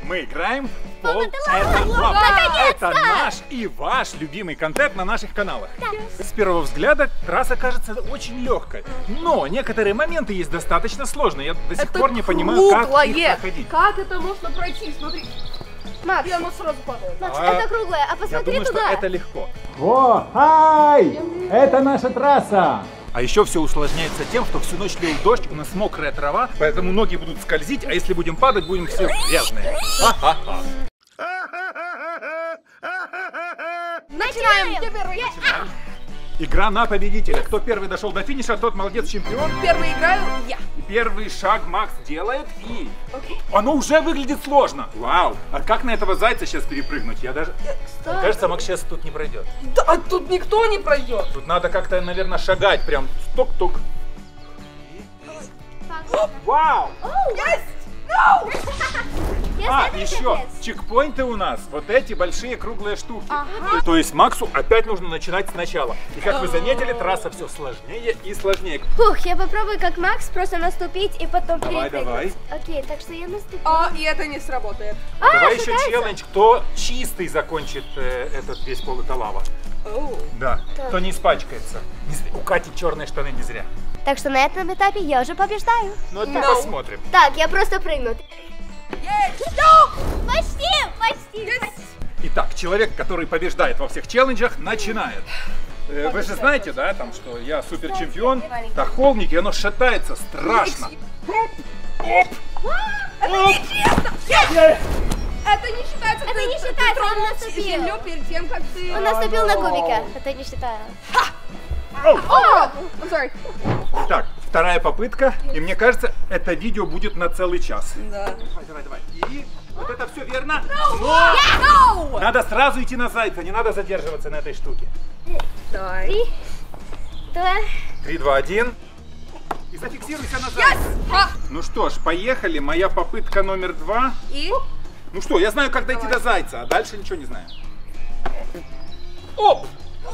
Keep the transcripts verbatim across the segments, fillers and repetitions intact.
Мы играем в пол. Это лава. Это наш и ваш любимый контент на наших каналах. Да. С первого взгляда трасса кажется очень легкой, но некоторые моменты есть достаточно сложные. Я до сих это пор не понимаю, как их проходить. Как это можно пройти? Смотри. Макс, я сразу падаю. Макс, а, это круглое, а посмотри я думаю, туда. Что это легко. О, ай! Это наша трасса. А еще все усложняется тем, что всю ночь лил дождь, у нас мокрая трава, поэтому ноги будут скользить, а если будем падать, будем все грязные. Ха-ха-ха. Начинаем! Начинаем. Игра на победителя. Кто первый дошел до финиша, тот молодец, чемпион. Первый играю я. Первый шаг Макс делает, и okay. оно уже выглядит сложно. Вау! А как на этого зайца сейчас перепрыгнуть? Я даже... Что? Кажется, Макс сейчас тут не пройдет. Да, а тут никто не пройдет. Тут надо как-то, наверное, шагать прям тук-тук. Вау! Есть! No! А, еще чекпоинты у нас, вот эти большие круглые штуки. Ага. То есть Максу опять нужно начинать сначала. И как вы заметили, трасса все сложнее и сложнее. Фух, я попробую как Макс просто наступить и потом Давай, давай. Окей, так что я наступлю. А, и это не сработает. А, давай шатается. еще челлендж, кто чистый закончит э, этот весь пол, это лава. Oh. Да, так. кто не испачкается. Не зря. У Кати черные штаны не зря. Так что на этом этапе я уже побеждаю. Ну это No. посмотрим. Так, я просто прыгну. Есть! No! Почти, почти, Yes! почти. Итак, человек, который побеждает во всех челленджах, начинает. Э, вы же знаете, да, там, что я супер чемпион. Так, холмики, оно шатается страшно. Оп! Это нечестно! Yes! Это не считается. Это ты, не ты считается, тронул он наступил. землю перед тем, как ты... Он наступил на кубика. Это не считаю. О! Oh, I'm sorry. Так, вторая попытка. И мне кажется, это видео будет на целый час. Да. Давай, давай, давай. И вот это все верно. No! Но No! надо сразу идти на зайца, не надо задерживаться на этой штуке. Давай. Три, два. Три, два, один. И зафиксируйся на зайца. Yes! А! Ну что ж, поехали. Моя попытка номер два. И? Ну что, я знаю, как дойти Давай. до зайца, а дальше ничего не знаю. Оп!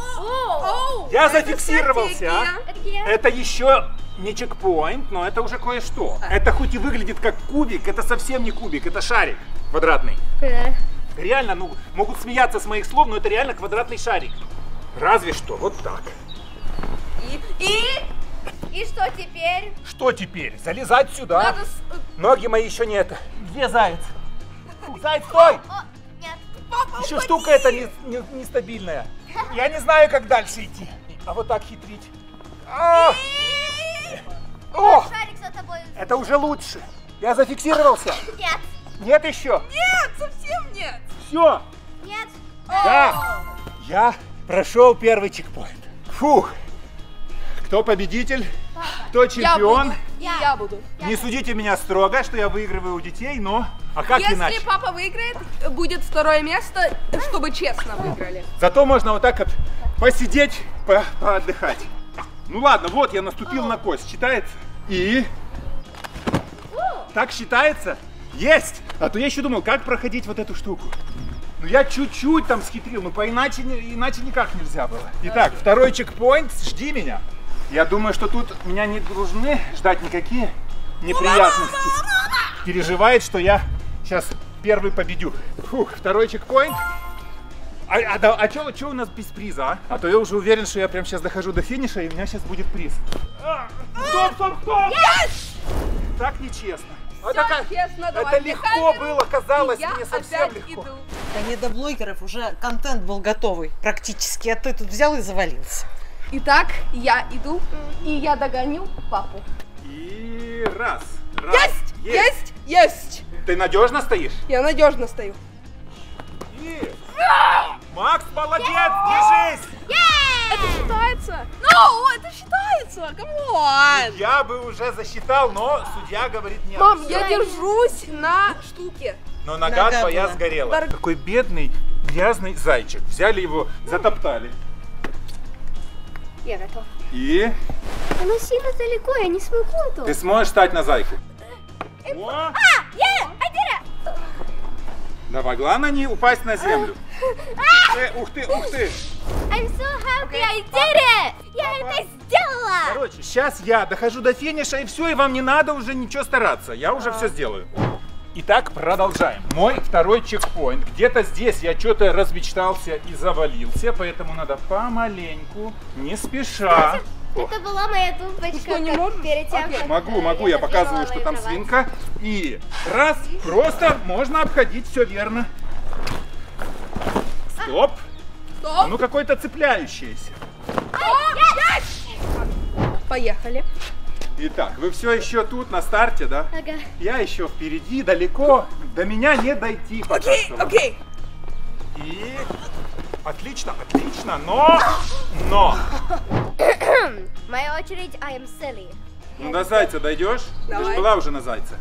О! Я Это зафиксировался, стратегия. а? Это где? Это еще не чекпоинт, но это уже кое-что. А. Это хоть и выглядит как кубик, это совсем не кубик, это шарик квадратный. Да. Реально, ну, могут смеяться с моих слов, но это реально квадратный шарик. Разве что, вот так. И? И? И что теперь? Что теперь? Залезать сюда. Надо с... Ноги мои еще не это. Где заяц? Фу, заяц, стой! О, нет. Папа, Еще упади! штука эта не, не- нестабильная. Я не знаю, как дальше идти. А вот так хитрить. А! О! Шарик за тобой. Это уже лучше. Я зафиксировался. Нет. Нет еще. Нет, совсем нет. Все. Нет. Да. Я прошел первый чекпоинт. Фух. Кто победитель? Кто Я чемпион? буду. И Я. я буду. Не судите меня строго, что я выигрываю у детей, но... А как Если иначе? папа выиграет, будет второе место, чтобы честно выиграли. Зато можно вот так вот посидеть, по поотдыхать. Ну ладно, вот я наступил на кость. Считается? И? Так считается? Есть! А то я еще думал, как проходить вот эту штуку. Ну я чуть-чуть там схитрил, но поиначе иначе никак нельзя было. Итак, второй чекпоинт, жди меня. Я думаю, что тут меня не должны ждать никакие неприятности. Переживает, что я сейчас первый победю. Фух, второй чекпоинт. А, а, да, а что у нас без приза, а? А то я уже уверен, что я прям сейчас дохожу до финиша, и у меня сейчас будет приз. А, стоп, стоп, стоп! Yes! Так нечестно. Всё Это, как- честно, это давай легко камеру, было, казалось, и я мне совсем опять легко. иду. А не до блогеров уже контент был готовый практически, а ты тут взял и завалился. Итак, я иду, и я догоню папу. И раз, раз. Есть! Есть! Есть! Ты надежно стоишь? Я надежно стою. И... Макс, молодец, держись! Это считается? Ну, это считается! Камон! Я бы уже засчитал, но судья говорит нет. Мам, Всё. я держусь на штуке. Но нога, Нога твоя была. сгорела. Дорог- Такой бедный, грязный зайчик. Взяли его, затоптали. Я готов. И Оно сильно далеко, я не смогу это. ты сможешь встать на зайку. О! А, я! Адира! Давай, главное не упасть на землю. Э, ух ты, ух ты. I'm so happy I did it! Я это сделала! Короче, сейчас я дохожу до финиша, и все, и вам не надо уже ничего стараться. Я уже все сделаю. Итак, продолжаем. Мой второй чекпоинт. Где-то здесь я что-то размечтался и завалился, поэтому надо помаленьку, не спеша. Это была моя тумбочка. Что, не как можешь? перед тем, Окей. как, Могу, э, могу, я закрывала показываю, что мою там кровать. свинка. И раз, просто можно обходить, все верно. Стоп. Стоп. Ну какое-то цепляющееся. Поехали. Итак, вы все еще тут на старте, да? Ага. Я еще впереди, далеко. До меня не дойти. пока Окей, что. окей. И отлично, отлично, но, но. Моя очередь, I am silly. Ну до зайца дойдешь? Ты Давай. же была уже на зайце.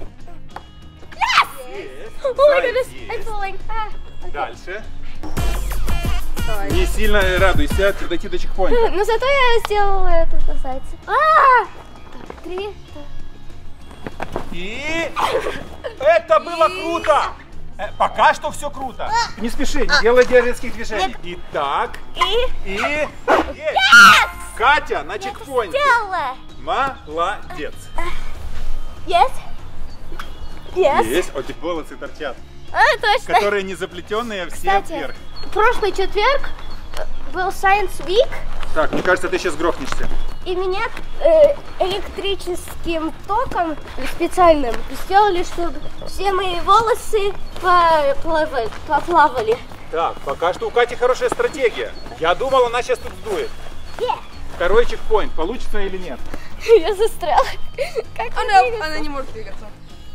Oh my Заяц goodness, I'm есть. falling. Ah, okay. Дальше. Давай. Не сильно радуйся, дойти до чекпоинта. Ну зато я сделала это на зайце. А! Так, три. так. И это было круто! Э, Пока что все круто. Не спеши, не делай резких движений. Итак, И и есть. Катя на чекпоинте. сделала. Молодец. Yes. Yes. Есть, вот эти волосы торчат, А, точно. которые не заплетенные, а все Кстати, вверх. прошлый четверг э, был Science Week, Так, мне кажется, ты сейчас грохнешься. и меня э, электрическим током специальным сделали, чтобы все мои волосы поплавали. поплавали. Так, пока что у Кати хорошая стратегия. Я думал, она сейчас тут сдует. Yeah. Второй чекпоинт, получится или нет? Я застряла. Как Она, двигаться? она не может двигаться.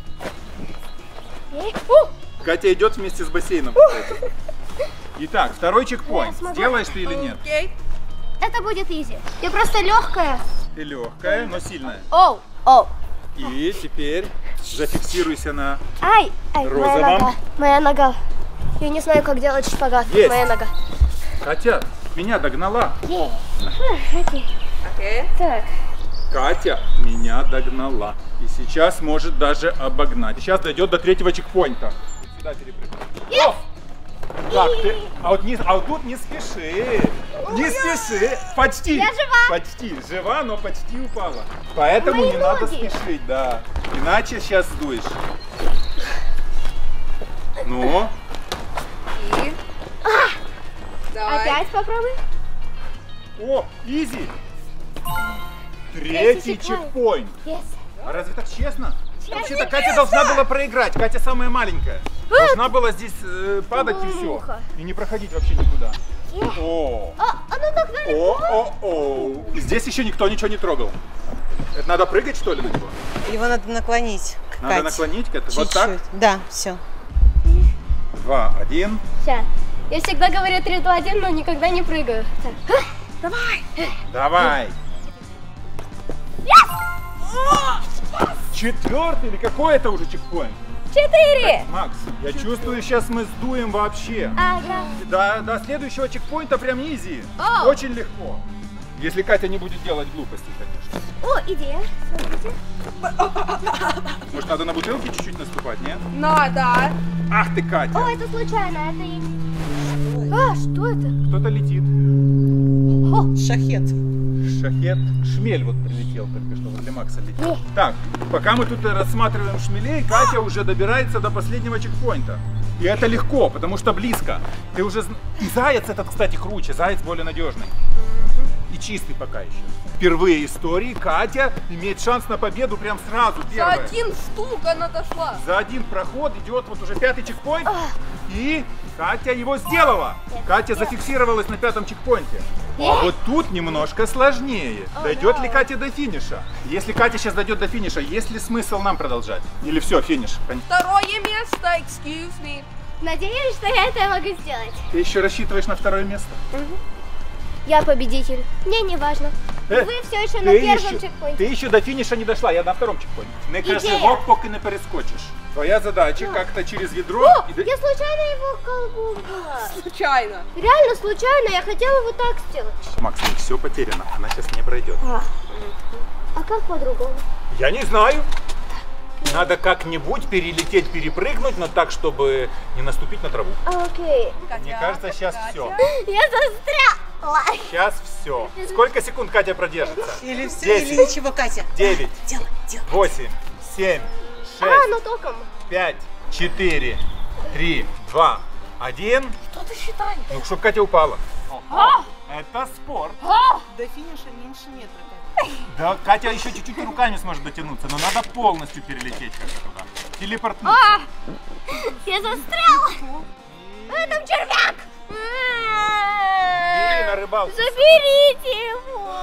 Э, у, Катя идет вместе с бассейном. кстати. Итак, второй чекпоинт. Я смогу. Сделаешь ты или нет? Окей. Это будет изи. Я просто легкая. Ты легкая, но сильная. Оу, оу. И теперь зафиксируйся на... Ай, ай, моя Розовом. нога. Моя нога. Я не знаю, как делать шпагат. Есть. Моя нога. Катя, меня догнала. Е. А, окей. Окей. Так. Катя меня догнала. И сейчас может даже обогнать. Сейчас дойдет до третьего чекпоинта. Сюда перепрыгнуть. О! Так, ты... А вот, не... а вот тут не спеши. Не спеши. Почти. Я жива. Почти. Жива, но почти упала. Поэтому Мои не надо ноги. спешить, да. Иначе сейчас сдуешь. Ну, И... Давай. Опять попробуй. о, изи. Третий Третий чекпоинт. чекпоинт. Yes. А разве так честно? Честно, Вообще-то Катя должна была проиграть. Катя самая маленькая. Должна была здесь э, падать и было все. муха. И не проходить вообще никуда. Е. О, О, оно так далеко. о, о, о. Здесь еще никто ничего не трогал. Это надо прыгать, что ли, на него? Его надо наклонить к Надо Кате. наклонить к этому. Чуть-чуть. Вот так. Да, все. Два, один. Ща. Я всегда говорю три, два, один, но никогда не прыгаю. Так. Давай. Давай. Четвертый или какой это уже чекпоинт? Четыре. Макс, я чувствую, сейчас мы сдуем вообще. Ага. До, до следующего чекпоинта прям изи. О! Очень легко. Если Катя не будет делать глупостей, конечно. О, идея. Смотрите. Может, надо на бутылке чуть-чуть наступать, нет? Надо. Ах ты, Катя! О, это случайно, это я не... А, что это? Кто-то летит. Шахет. Шахет. Шмель вот прилетел только что, возле Макса летит. О. Так, пока мы тут рассматриваем шмелей, Катя уже добирается до последнего чекпоинта. И это легко, потому что близко. Ты уже... зн- И заяц этот, кстати, круче. Заяц более надежный. И чистый пока еще. Впервые в истории Катя имеет шанс на победу прям сразу, За первая. один штук она дошла. За один проход идет вот уже пятый чекпоинт. И Катя его сделала. Катя зафиксировалась на пятом чекпоинте. А вот тут немножко сложнее. Дойдет ли Катя до финиша? Если Катя сейчас дойдет до финиша, есть ли смысл нам продолжать? Или все, финиш? Второе место, excuse me. Надеюсь, что я это могу сделать. Ты еще рассчитываешь на второе место? Я победитель. Мне не важно. Е, Вы все еще Ти на первом ще- чекпоинте. Ти ще до фініша не дошла, я на втором чекпоинте. Не Ідея. кажи гоп, поки не перескочиш. Твоя задача как-то через ведро... О, и до- я случайно его колбунула. Случайно. Реально случайно, я хотела вот так сделать. Макс, не все потеряно, она сейчас не пройдет. А, а как по-другому? Я не знаю. Надо как-нибудь перелететь, перепрыгнуть, но так, чтобы не наступить на траву. А, окей. Мне кажется, сейчас Катя. все. Я застряла. Сейчас все. Сколько секунд Катя продержится? Или все, Десять. или ничего, Катя. Девять, Делай, делай. восемь, семь, А, шесть, ну током. пять, четыре, три, два, один. Что ты считаешь? Ну, чтобы Катя упала. А! Это спорт. А! До финиша меньше метра. Да, Катя еще чуть-чуть руками сможет дотянуться, но надо полностью перелететь как-то туда. Телепортнуться. А! Я застряла! А, там червяк! Бери на рыбалку. Заберите его!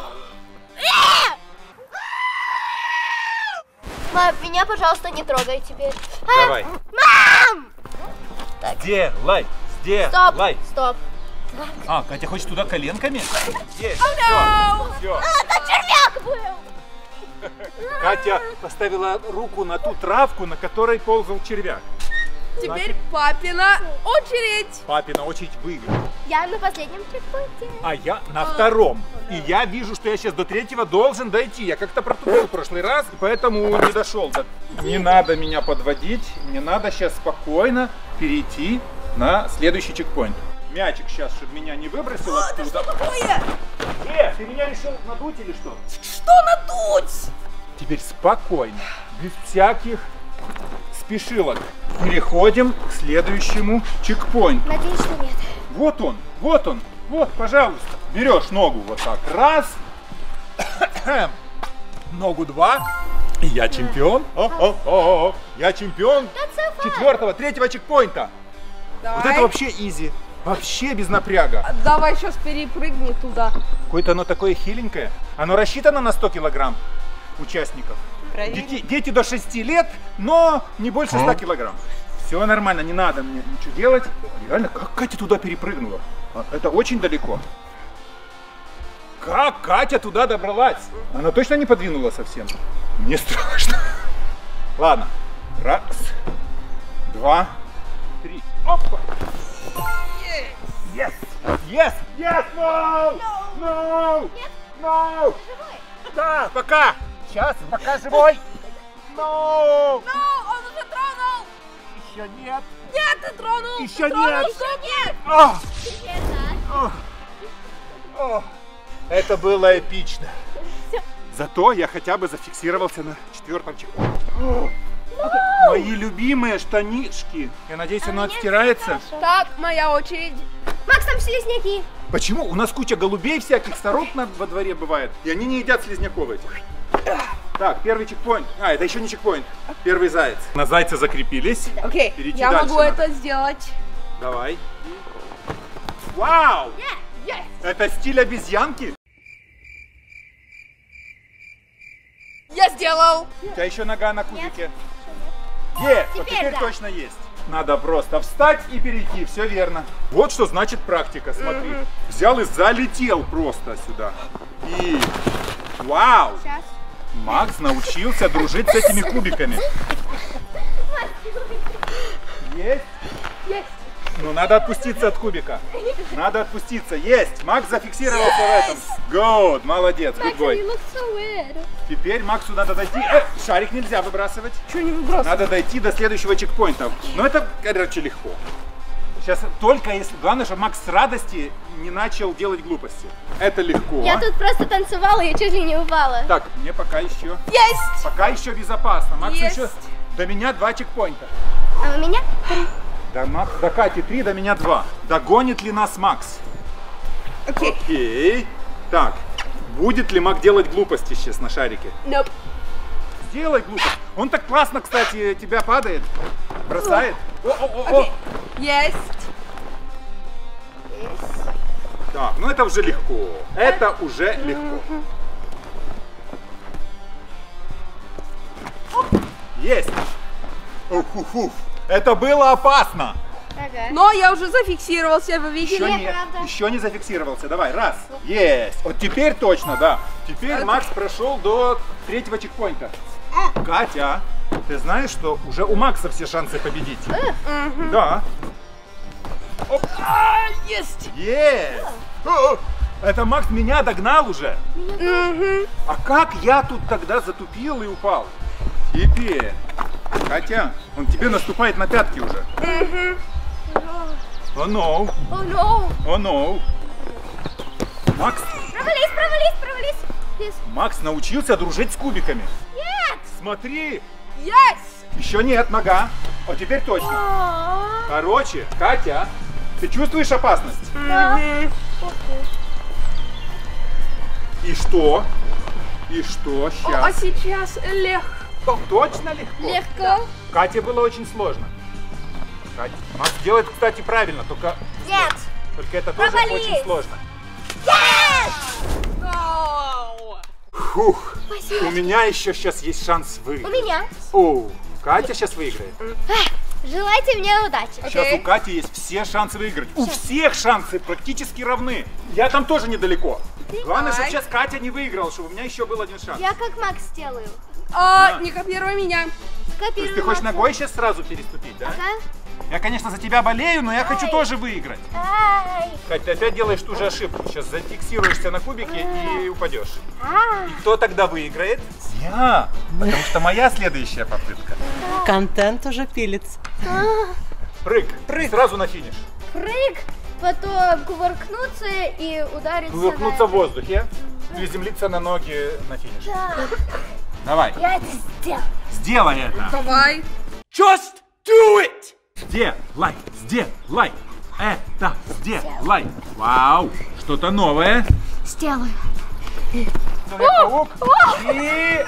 Мам, меня, пожалуйста, не трогай теперь. А, Давай. мам! Сделай, Стоп, сделай. стоп. А, Катя хочет туда коленками? Есть. No. Все. А, там червяк был! Катя поставила руку на ту травку, на которой ползал червяк. Теперь папина очередь. Папина очередь выиграть. Я на последнем чекпоинте. А я на втором. И я вижу, что я сейчас до третьего должен дойти. Я как-то протупил в прошлый раз, и поэтому не дошел. Не надо меня подводить. Мне надо сейчас спокойно перейти на следующий чекпоинт. Мячик сейчас, чтобы меня не выбросил оттуда. Что такое? Э, ты меня решил надуть или что? Что надуть? Теперь спокойно, без всяких спешилок. Переходим к следующему чекпоинту. Надеюсь, что нет. Вот он, вот он, вот, пожалуйста. Берешь ногу вот так, раз, ногу два, и я чемпион. О-о-о, я чемпион четвертого, третьего чекпоинта. Давай. Вот это вообще изи, вообще без напряга. Давай сейчас перепрыгни туда. Какое-то оно такое хиленькое. Оно рассчитано на сто килограмм участников. Проверим. Дети, дети до шести лет, но не больше ста килограмм. Все нормально, не надо мне ничего делать. Реально, как Катя туда перепрыгнула? А, это очень далеко. Как Катя туда добралась? Она точно не подвинула совсем? Мне страшно. Ладно. Раз, два, три. Опа! Yes! Yes! Yes! No! No! No! Да, пока! Сейчас, пока живой! No! Ну, он уже тронул. Еще нет! Нет, ты тронул. Еще Ты тронул, нет. что нет? О! Теперь да. О! О! Это было эпично. Зато я хотя бы зафиксировался на четвертом чекпоинте. Мои любимые штанишки. Я надеюсь, оно отстирается. Так, моя очередь. Макс, там слизняки. Почему? У нас куча голубей всяких сорок на, во дворе бывает. И они не едят слизняков этих. Так, первый чекпоинт. А, это еще не чекпоинт. Первый заяц. На зайца закрепились. Окей, Перейти я дальше могу надо. это сделать. Давай. Вау! Yes. Это стиль обезьянки? Я сделал. У тебя еще нога на кубике. Есть! Вот Теперь теперь да. точно есть. Надо просто встать и перейти, все верно. Вот что значит практика, смотри. Взял и залетел просто сюда. И вау! Сейчас. Макс научился дружить с этими кубиками. Есть? Есть. Ну, надо отпуститься от кубика. Надо отпуститься. Есть! Макс зафиксировался в этом. Good! Молодец, good Макс, boy. you look so weird. Теперь Максу надо дойти. Э, шарик нельзя выбрасывать. Что не выбрасывай? Надо дойти до следующего чекпоинта. Но это, короче, легко. Сейчас только если... Главное, чтобы Макс с радости не начал делать глупости. Это легко. Я тут просто танцевала, я чуть ли не упала. Так, мне пока еще... Есть. Пока еще безопасно. Макс Есть. еще... До меня два чекпоинта. А у меня три. До, Макс... до Кати три, до меня два. Догонит ли нас Макс? Окей. Окей. Так, будет ли Мак делать глупости сейчас на шарике? Nope. Сделай глупость. Он так классно, кстати, тебя падает. Бросает. О-о-о-о. Окей. Есть. Так, ну это уже легко. Это уже легко. Есть. Ух-ух-ух. Это было опасно. Ага. Но я уже зафиксировался, вы видели? Еще нет, правда. еще не зафиксировался. Давай, раз. Есть. Вот теперь точно, да. Теперь Макс прошел до третьего чекпоинта. Катя, ты знаешь, что уже у Макса все шансы победить? Да. Оп. А, есть. Есть. О, это Макс меня догнал уже. Мгм. А как я тут тогда затупил и упал? Теперь, Катя, он тебе наступает на пятки уже. О, no. О, no. О, no. Макс, Провались, провались, провались. Yes. Макс научился дружить с кубиками. Нет. Смотри, Есть! Еще нет, нога. Вот теперь точно. Короче, Катя, ты чувствуешь опасность? Да. И что? И что А сейчас? сейчас легко. Точно легко? Легко. Кате было очень сложно. Катя, Макс делает, кстати, правильно, только, Нет. только это тоже Провались. очень сложно. Ау. Фух, Спасибо. у меня еще сейчас есть шанс У выиграть. меня. О, Катя сейчас выиграет. Желайте мне удачи. Сейчас Окей. у Кати есть все шансы выиграть. У всех шансы практически равны. Я там тоже недалеко. Главное, чтобы Давай. сейчас Катя не выиграла, чтобы у меня еще был один шанс. Я как Макс сделаю. А, не копируй меня. То есть Скопирую ты хочешь Макса. ногой сейчас сразу переступить, да? Ага. Я, конечно, за тебя болею, но я хочу Ай. тоже выиграть. Ай. Кать, ты опять делаешь ту же ошибку. Сейчас зафиксируешься на кубике и упадешь. А. И кто тогда выиграет? Я. Потому что моя следующая попытка. Контент уже пилится. Прыг. Прыг. Сразу на финиш. Прыг, потом кувыркнуться и удариться. Кувыркнуться на- в воздухе. Приземлиться на ноги на финиш. Да. Давай. Я это сделал. Сделай это. Давай. Just do it! Сделай, сделай. Это сделай. Вау. Что-то новое. Сделаю. Человек-паук. И...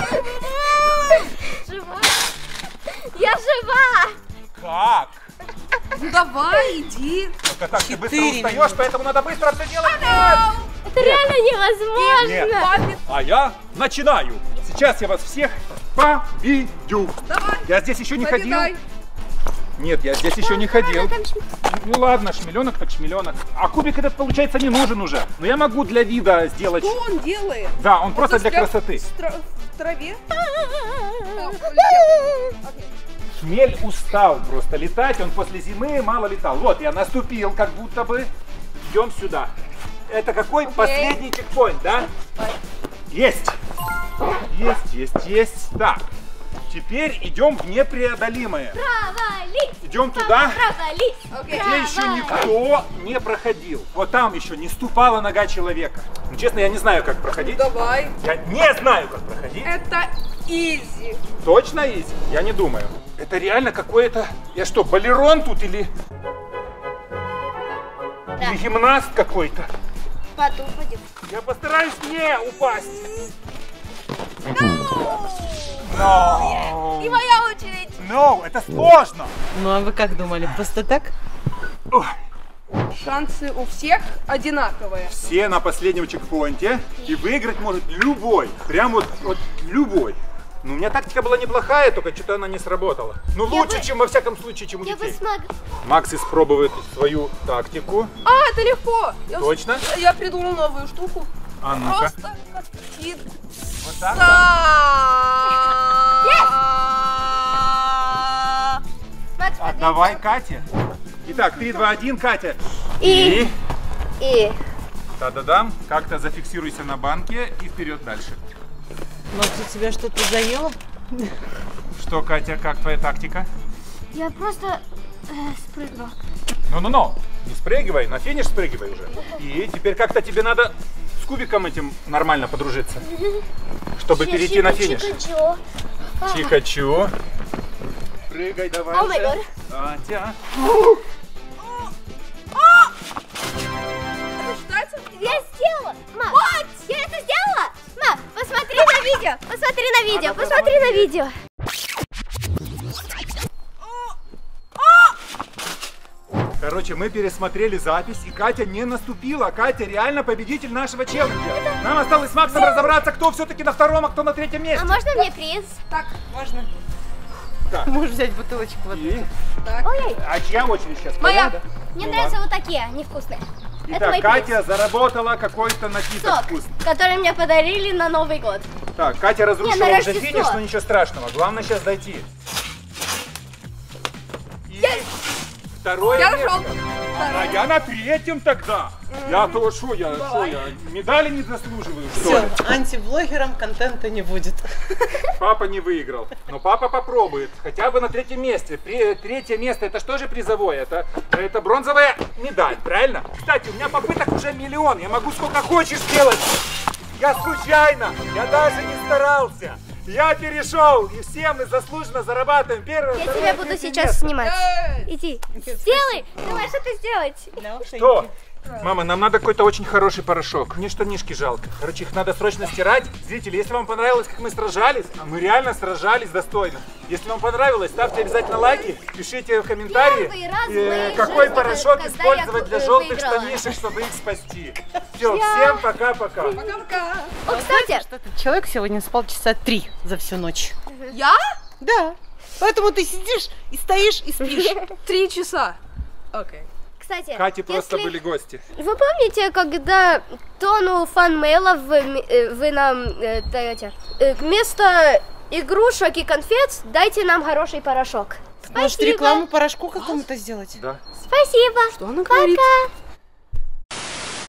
Жива. Я жива. Как? Ну давай, иди. Только так ты быстро Четыре устаешь, минуты. поэтому надо быстро все делать. Это реально невозможно. Нет. А я начинаю. Сейчас я вас всех победю. Давай. Я здесь еще не ходил. Победай. Нет, я здесь еще не ходил. Ладно, там шм- Ну ладно, шмеленок так шмеленок. А кубик этот, получается, не нужен уже. Но я могу для вида сделать... Что он делает? Да, он просто Это для в тра- красоты. В, тра- в траве? А, полетел. Окей. Шмель устал просто летать, он после зимы мало летал. Вот, я наступил как будто бы. Идем сюда. Это какой последний чекпоинт, да? Есть. Есть, есть, есть. Так, теперь идем в непреодолимое. Провались. Идем туда, Провались. Окей. где еще никто не проходил. Вот там еще не ступала нога человека. Ну, честно, я не знаю, как проходить. Давай. Я не знаю, как проходить. Это изи. Точно изи? Я не думаю. Это реально какое-то... Я что, балерон тут или... Да. Или гимнаст какой-то? Потом пойдем. Я постараюсь не упасть. No. И моя очередь. No, это сложно. Ну а вы как думали, просто так? Ой. Шансы у всех одинаковые. Все на последнем чекпоинте. И выиграть может любой. Прям вот, вот любой. Ну, у меня тактика была неплохая, только что-то она не сработала. Ну, лучше, бы- чем во всяком случае, чем у Я бы детей. смогла. Макс испробует свою тактику. А, это легко. Я, Точно? Я придумал новую штуку. А ну-ка. Просто как птиц. Вот так? Макс, А давай, Катя. Итак, три, два, один, Катя. И. И. Та-да-дам. Как-то зафиксируйся на банке и вперед дальше. Может, у тебя что-то заело? Что, Катя, как твоя тактика? Я просто э, спрыгнула. Ну-ну-ну, не спрыгивай, на финиш спрыгивай уже. И теперь как-то тебе надо с кубиком этим нормально подружиться, чтобы перейти на финиш. Чика-чика-чо. А, Чикачу. Прыгай давай. О май гад. Катя. Это считается? Я сделала! Мам, я это сделала! Мам, посмотри на видео! Посмотри на видео! Надо Посмотри на посмотреть. видео! Короче, мы пересмотрели запись, и Катя не наступила. Катя реально победитель нашего челленджа. Нам осталось с Максом разобраться, кто все-таки на втором, а кто на третьем месте. А можно мне приз? Так, Можно. Так. Можешь взять бутылочку воды. И... так. Ой, А чья очередь сейчас? Моя. Твоя, да? мне Ну нравятся ладно. вот такие, невкусные. Это Итак, мой Катя приз. заработала какой-то напиток Сок, вкусный. который мне подарили на Новый год. Так, Катя разрушила Не, на уже Рождество. финиш, но ничего страшного. Главное сейчас дойти. И второе Я место. нашел. А я на третьем тогда. Я то что, я, что я, медали не заслуживаю, что Все, ли? антиблогерам контента не будет. Папа не выиграл. Но папа попробует. Хотя бы на третьем месте. При- Третье место, это что же призовое? Это, это бронзовая медаль, правильно? Кстати, у меня попыток уже миллион. Я могу сколько хочешь сделать. Я случайно. Я даже не старался. Я перешел, и все мы заслуженно зарабатываем первое. Я тебя буду сейчас снимать. Иди. Сделай. Давай, что ты сделать? Что? Мама, нам надо какой-то очень хороший порошок. Мне штанишки жалко. Короче, их надо срочно стирать. Зрители, если вам понравилось, как мы сражались, а мы реально сражались достойно. Если вам понравилось, ставьте обязательно лайки, пишите в комментарии, Первый раз в э, моей какой жизни, порошок когда использовать я, для э, желтых выиграла. штанишек, чтобы их спасти. Все, всем пока-пока. О, кстати. Что этот человек сегодня спал часа три за всю ночь. Я? Да. Поэтому ты сидишь и стоишь и спишь. Три часа. Окей. Кстати, Кате просто если- были гости. Вы помните, когда тону фан-мейлов вы, э, вы нам э, даете? Э, Вместо игрушек и конфет дайте нам хороший порошок. Может, Спасибо. рекламу порошку какому-то сделать? Да. Спасибо. Что она говорит? Пока.